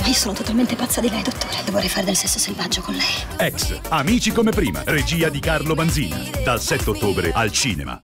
io sono totalmente pazza di lei, dottore. E vorrei fare del sesso selvaggio con lei. Ex, Amici come prima, regia di Carlo Vanzina, dal 7 ottobre al cinema.